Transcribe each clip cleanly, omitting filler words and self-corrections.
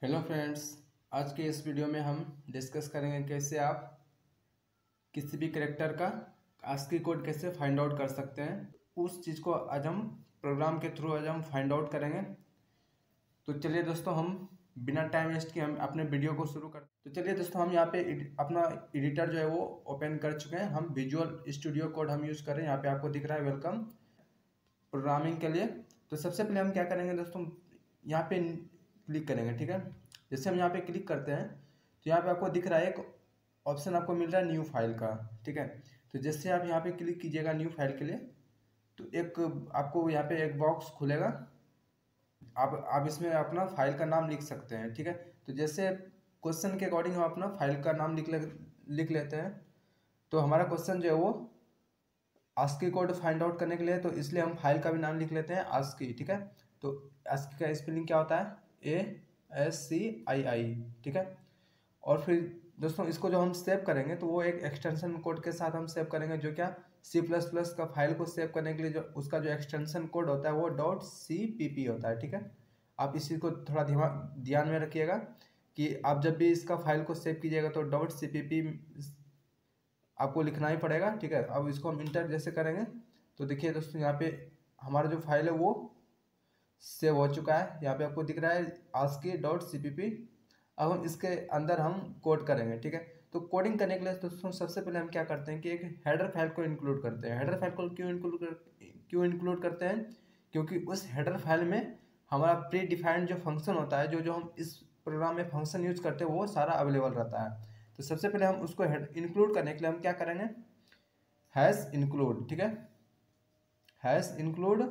Hello friends, आज के इस वीडियो में हम डिस्कस करेंगे कैसे आप किसी भी करेक्टर का आस्की कोड कैसे फाइंड आउट कर सकते हैं। उस चीज़ को आज हम प्रोग्राम के थ्रू आज हम फाइंड आउट करेंगे। तो चलिए दोस्तों, हम बिना टाइम वेस्ट किए हम अपने वीडियो को शुरू करते हैं। तो चलिए दोस्तों, हम यहाँ पे अपना एडिटर जो है वो ओपन कर चुके हैं। हम विजुअल स्टूडियो कोड हम यूज़ करें। यहाँ पे आपको दिख रहा है वेलकम प्रोग्रामिंग के लिए। तो सबसे पहले हम क्या करेंगे दोस्तों, यहाँ पे क्लिक करेंगे। ठीक है, जैसे हम यहाँ पे क्लिक करते हैं तो यहाँ पे आपको दिख रहा है एक ऑप्शन आपको मिल रहा है न्यू फाइल का। ठीक है, तो जैसे आप यहाँ पे क्लिक कीजिएगा न्यू फाइल के लिए तो एक आपको यहाँ पे एक बॉक्स खुलेगा। आप इसमें अपना फाइल का नाम लिख सकते हैं। ठीक है, तो जैसे क्वेश्चन के अकॉर्डिंग हम अपना फाइल का नाम लिख लेते हैं। तो हमारा क्वेश्चन जो है वो आस्की कोड फाइंड आउट करने के लिए, तो इसलिए हम फाइल का भी नाम लिख लेते हैं आस्की। ठीक है, तो आस्की का स्पेलिंग क्या होता है? ASCII। ठीक है, और फिर दोस्तों इसको जो हम सेव करेंगे तो वो एक एक्सटेंशन कोड के साथ हम सेव करेंगे, जो क्या C++ का फाइल को सेव करने के लिए जो उसका जो एक्सटेंशन कोड होता है वो .cpp होता है। ठीक है, आप इसी को थोड़ा ध्यान में रखिएगा कि आप जब भी इसका फाइल को सेव कीजिएगा तो .cpp आपको लिखना ही पड़ेगा। ठीक है, अब इसको हम इंटर जैसे करेंगे तो देखिए दोस्तों, यहाँ पे हमारा जो फाइल है वो सेव हो चुका है। यहाँ पे आपको दिख रहा है ASCII.cpp। अब हम इसके अंदर हम कोड करेंगे। ठीक है, तो कोडिंग करने के लिए दोस्तों सबसे पहले हम क्या करते हैं कि एक हेडर फाइल को इंक्लूड करते हैं। हेडर फाइल को क्यों इंक्लूड करते हैं? क्योंकि उस हेडर फाइल में हमारा प्री डिफाइंड जो फंक्शन होता है, जो हम इस प्रोग्राम में फंक्शन यूज करते हैं वो सारा अवेलेबल रहता है। तो सबसे पहले हम उसको इंक्लूड करने के लिए हम क्या करेंगे, हैश इंक्लूड। ठीक है, हैश इंक्लूड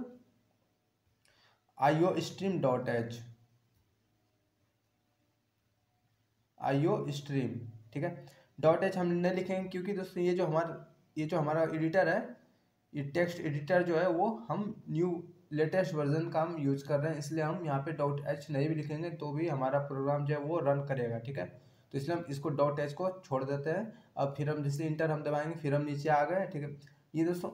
iostream.h iostream। ठीक है, .h हम नहीं लिखेंगे क्योंकि दोस्तों ये जो हमारा एडिटर है, ये टेक्स्ट एडिटर जो है वो हम न्यू लेटेस्ट वर्जन का हम यूज कर रहे हैं, इसलिए हम यहाँ पे .h नहीं भी लिखेंगे तो भी हमारा प्रोग्राम जो है वो रन करेगा। ठीक है, तो इसलिए हम इसको .h को छोड़ देते हैं। अब फिर हम जैसे इंटर हम दबाएंगे फिर हम नीचे आ गए। ठीक है, ये दोस्तों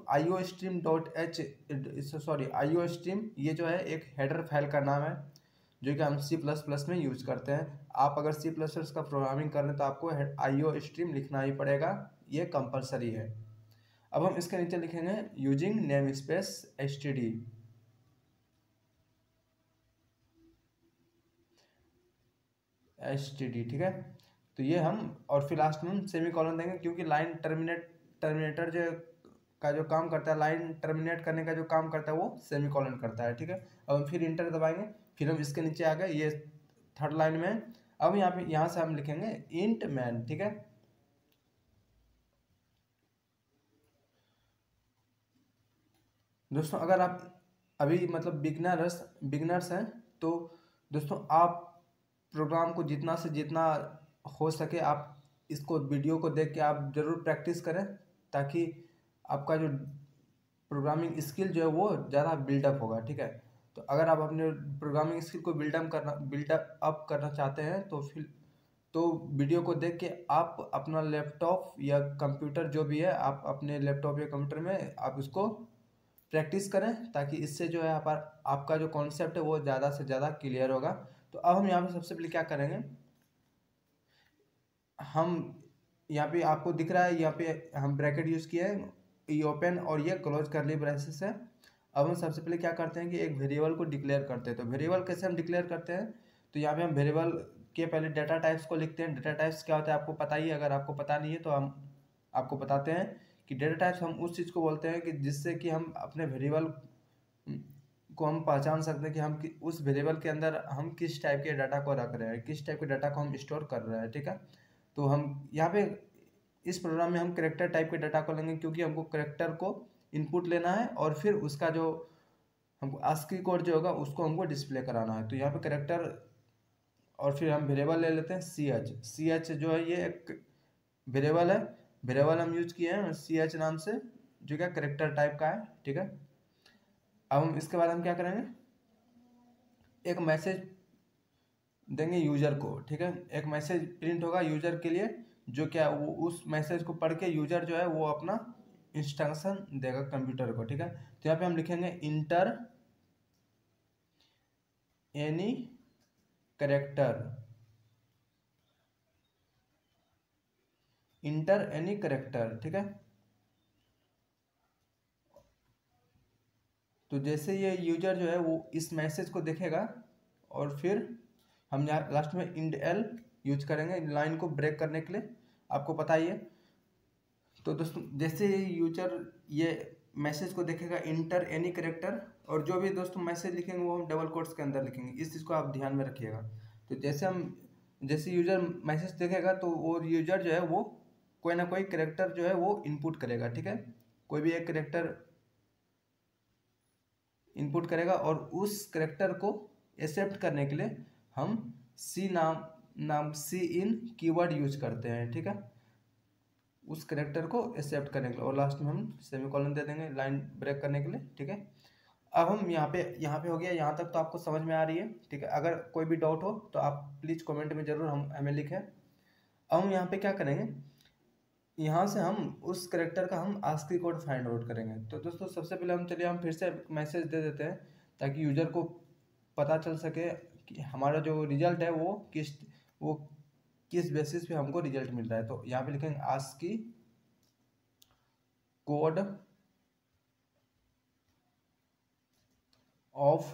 iostream ये जो है एक हेडर फाइल का नाम है जो कि हम C++ में यूज करते हैं। आप अगर C++ का प्रोग्रामिंग कर रहे हैं तो आपको iostream लिखना ही पड़ेगा, ये कंपलसरी है। अब हम इसके नीचे लिखेंगे यूजिंग नेम स्पेस std। ठीक है, तो ये हम और फिर लास्ट में हम सेमी कॉलन देंगे क्योंकि लाइन टर्मिनेटर का जो काम करता है, लाइन टर्मिनेट करने का जो काम करता है वो सेमी कॉलन करता है। ठीक है, अब हम फिर इंटर दबाएंगे फिर हम इसके नीचे आ गए, ये थर्ड लाइन में। अब यहाँ से हम लिखेंगे इंट मैन। ठीक है, दोस्तों अगर आप अभी मतलब बिगनर्स हैं तो दोस्तों आप प्रोग्राम को जितना से जितना हो सके आप इसको वीडियो को देख के आप ज़रूर प्रैक्टिस करें, ताकि आपका जो प्रोग्रामिंग स्किल जो है वो ज़्यादा बिल्डअप होगा। ठीक है, तो अगर आप अपने प्रोग्रामिंग स्किल को बिल्डअप करना चाहते हैं तो वीडियो को देख के आप अपना लैपटॉप या कंप्यूटर जो भी है, आप अपने लैपटॉप या कंप्यूटर में आप उसको प्रैक्टिस करें, ताकि इससे जो है आपका जो कॉन्सेप्ट है वो ज़्यादा से ज़्यादा क्लियर होगा। तो अब हम यहाँ पे सबसे पहले क्या करेंगे, हम यहाँ पे आपको दिख रहा है यहाँ पे हम ब्रैकेट यूज़ किए हैं, ये ओपन और ये क्लोज करली ब्रेसेस है। अब हम सबसे पहले क्या करते हैं कि एक वेरिएबल को डिक्लेयर करते हैं। तो वेरिएबल कैसे हम डिक्लेयर करते हैं, तो यहाँ पे हम वेरिएबल के पहले डाटा टाइप्स को लिखते हैं। डाटा टाइप्स क्या होता है आपको पता ही है, अगर आपको पता नहीं है तो हम आपको बताते हैं कि डाटा टाइप्स हम उस चीज़ को बोलते हैं कि जिससे कि हम अपने वेरिएबल को हम पहचान सकते हैं कि हम उस वेरिएबल के अंदर हम किस टाइप के डाटा को रख रहे हैं, किस टाइप के डाटा को हम स्टोर कर रहे हैं। ठीक है, तो हम यहाँ पे इस प्रोग्राम में हम करेक्टर टाइप के डाटा को लेंगे क्योंकि हमको करेक्टर को इनपुट लेना है और फिर उसका जो हमको आस्की कोड जो होगा उसको हमको डिस्प्ले कराना है। तो यहाँ पे करेक्टर और फिर हम वेरिएबल ले लेते हैं ch जो है ये एक वेरिएबल है। वेरिएबल हम यूज किए हैं ch नाम से, जो क्या करेक्टर टाइप का है। ठीक है, अब हम इसके बाद हम क्या करेंगे, एक मैसेज देंगे यूजर को। ठीक है, एक मैसेज प्रिंट होगा यूजर के लिए, जो क्या वो उस मैसेज को पढ़ के यूजर जो है वो अपना इंस्ट्रक्शन देगा कंप्यूटर को। ठीक है, तो यहाँ पे हम लिखेंगे enter any character. Enter any character, ठीक है। तो जैसे ये यूजर जो है वो इस मैसेज को देखेगा और फिर हम यहाँ लास्ट में इंड एल यूज करेंगे लाइन को ब्रेक करने के लिए, आपको पता ही है। तो दोस्तों जैसे यूजर ये मैसेज को देखेगा इंटर एनी करेक्टर, और जो भी दोस्तों मैसेज लिखेंगे वो हम डबल कोट्स के अंदर लिखेंगे, इस चीज़ को आप ध्यान में रखिएगा। तो जैसे यूजर मैसेज देखेगा तो वो यूजर जो है वो कोई ना कोई करेक्टर जो है वो इनपुट करेगा, ठीक है। कोई भी एक करेक्टर इनपुट करेगा और उस करेक्टर को एक्सेप्ट करने के लिए हम सी इन कीवर्ड यूज करते हैं, ठीक है, उस करेक्टर को एक्सेप्ट करने के लिए। और लास्ट में हम सेमीकोलन दे देंगे लाइन ब्रेक करने के लिए, ठीक है। अब हम यहाँ पे हो गया, यहाँ तक तो आपको समझ में आ रही है, ठीक है। अगर कोई भी डाउट हो तो आप प्लीज़ कमेंट में ज़रूर हमें लिखें। अब हम यहाँ पे क्या करेंगे, यहाँ से हम उस करेक्टर का हम आस्की कोड फाइंड आउट करेंगे। तो दोस्तों सबसे पहले हम फिर से मैसेज दे देते हैं ताकि यूजर को पता चल सके कि हमारा जो रिजल्ट है वो किस बेसिस पे हमको रिजल्ट मिल रहा है। तो यहाँ पे लिखेंगे आस्की कोड ऑफ,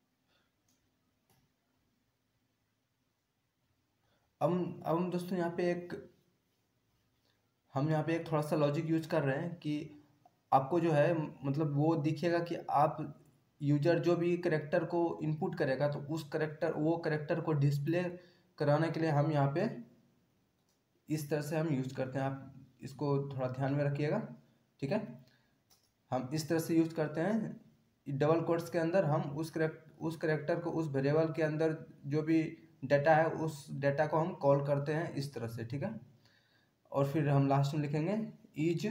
अब हम दोस्तों हम यहाँ पे एक थोड़ा सा लॉजिक यूज कर रहे हैं कि आपको जो है मतलब वो दिखेगा कि आप यूजर जो भी करेक्टर को इनपुट करेगा तो वो करेक्टर को डिस्प्ले कराने के लिए हम यहाँ पे इस तरह से हम यूज करते हैं। आप इसको थोड़ा ध्यान में रखिएगा, ठीक है। हम इस तरह से यूज करते हैं डबल कोट्स के अंदर, हम उस करेक्टर को उस वेरिएबल के अंदर जो भी डाटा है उस डाटा को हम कॉल करते हैं इस तरह से, ठीक है। और फिर हम लास्ट में लिखेंगे इज,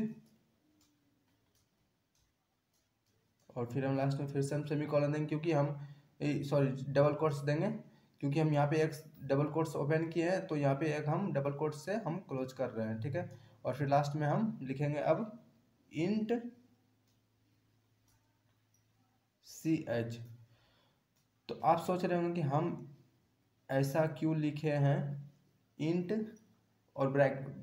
और फिर हम लास्ट में फिर से हम सेमीकोलन देंगे क्योंकि हम डबल कोट्स देंगे क्योंकि हम यहाँ पे एक डबल कोट्स ओपन किए हैं, तो यहाँ पे एक हम डबल कोट्स से हम क्लोज कर रहे हैं, ठीक है। और फिर लास्ट में हम लिखेंगे अब इंट सी एच। तो आप सोच रहे होंगे कि हम ऐसा क्यों लिखे हैं इंट और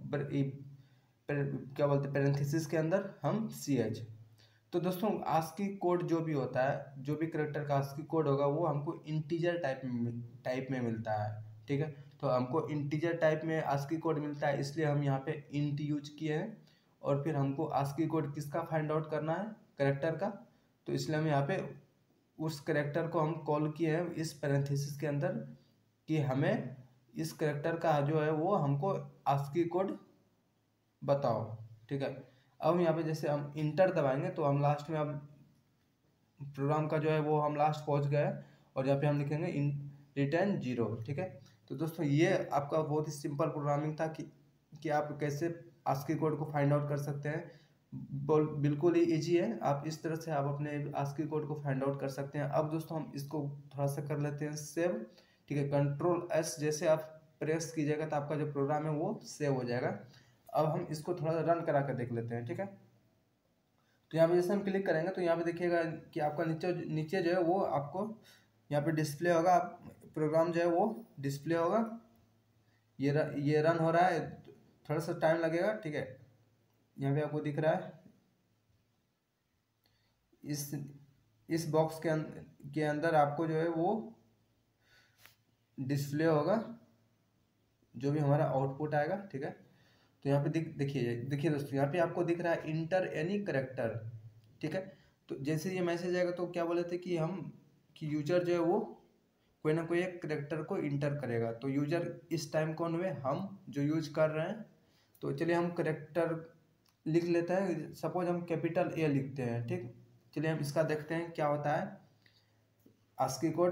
क्या बोलते हैं पेरेंथेसिस के अंदर हम सी एच। तो दोस्तों आस्की कोड जो भी होता है, जो भी करेक्टर का आस्की कोड होगा वो हमको इंटीजर टाइप में मिलता है, ठीक है। तो हमको इंटीजर टाइप में आस्की कोड मिलता है, इसलिए हम यहाँ पे इंट यूज किए हैं। और फिर हमको आस्की कोड किसका फाइंड आउट करना है, करेक्टर का, तो इसलिए हम यहाँ पे उस करेक्टर को हम कॉल किए हैं इस पैरेंथेसिस के अंदर कि हमें इस करेक्टर का जो है वो हमको आस्की कोड बताओ, ठीक है। अब हम यहाँ पे जैसे हम इंटर दबाएंगे तो हम लास्ट में अब प्रोग्राम का जो है वो हम लास्ट पहुँच गए और यहाँ पे हम लिखेंगे रिटर्न 0, ठीक है। तो दोस्तों ये आपका बहुत ही सिंपल प्रोग्रामिंग था कि आप कैसे आस्की कोड को फाइंड आउट कर सकते हैं। बिल्कुल ही इजी है, आप इस तरह से आप अपने आस्की कोड को फाइंड आउट कर सकते हैं। अब दोस्तों हम इसको थोड़ा सा कर लेते हैं सेव, ठीक है। कंट्रोल एस जैसे आप प्रेस कीजिएगा तो आपका जो प्रोग्राम है वो सेव हो जाएगा। अब हम इसको थोड़ा सा रन करा कर देख लेते हैं, ठीक है। तो यहाँ पे जैसे हम क्लिक करेंगे तो यहाँ पे देखिएगा कि आपका नीचे जो है वो आपको यहाँ पे डिस्प्ले होगा, प्रोग्राम जो है वो डिस्प्ले होगा। ये रन हो रहा है, थोड़ा सा टाइम लगेगा, ठीक है। यहाँ पे आपको दिख रहा है इस बॉक्स के अंदर आपको जो है वो डिस्प्ले होगा जो भी हमारा आउटपुट आएगा, ठीक है। तो यहाँ पे देखिए दोस्तों यहाँ पे आपको दिख रहा है इंटर एनी करेक्टर, ठीक है। तो जैसे ये मैसेज आएगा तो क्या बोले थे कि यूजर जो है वो कोई ना कोई एक करेक्टर को इंटर करेगा। तो यूजर इस टाइम कौन हुए, हम जो यूज कर रहे हैं। तो चलिए हम करेक्टर लिख लेते हैं, सपोज हम कैपिटल ए लिखते हैं, ठीक। चलिए हम इसका देखते हैं क्या होता है आस्की कोड।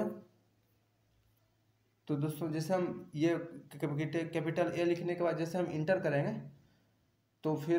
तो दोस्तों जैसे हम ये कैपिटल ए लिखने के बाद जैसे हम इंटर करेंगे तो फिर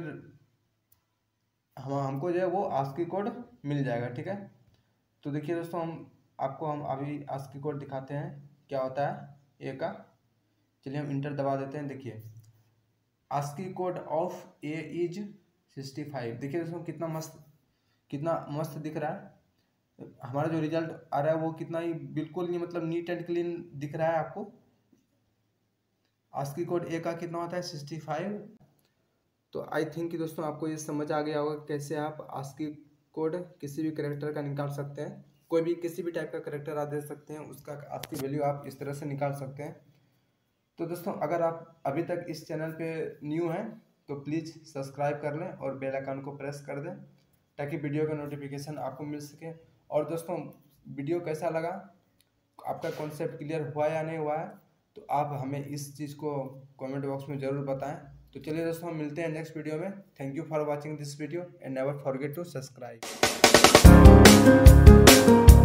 हमको जो है वो आस्की कोड मिल जाएगा, ठीक है। तो देखिए दोस्तों हम अभी आस्की कोड दिखाते हैं क्या होता है ए का। चलिए हम इंटर दबा देते हैं। देखिए ASCII code of A is 65। देखिए दोस्तों कितना मस्त दिख रहा है। हमारा जो रिजल्ट आ रहा है वो कितना ही बिल्कुल नहीं मतलब नीट एंड क्लीन दिख रहा है आपको। आस्की कोड ए का कितना होता है 65 तो आई थिंक कि दोस्तों आपको ये समझ आ गया होगा कैसे आप आस्की कोड किसी भी कैरेक्टर का निकाल सकते हैं। कोई भी किसी भी टाइप का कैरेक्टर आप दे सकते हैं, उसका आस्की वैल्यू आप इस तरह से निकाल सकते हैं। तो दोस्तों अगर आप अभी तक इस चैनल पे न्यू हैं तो प्लीज़ सब्सक्राइब कर लें और बेल आइकन को प्रेस कर दें ताकि वीडियो का नोटिफिकेशन आपको मिल सके। और दोस्तों वीडियो कैसा लगा, आपका कॉन्सेप्ट क्लियर हुआ या नहीं हुआ है, तो आप हमें इस चीज़ को कमेंट बॉक्स में ज़रूर बताएं। तो चलिए दोस्तों हम मिलते हैं नेक्स्ट वीडियो में। Thank you for watching this video and never forget to subscribe.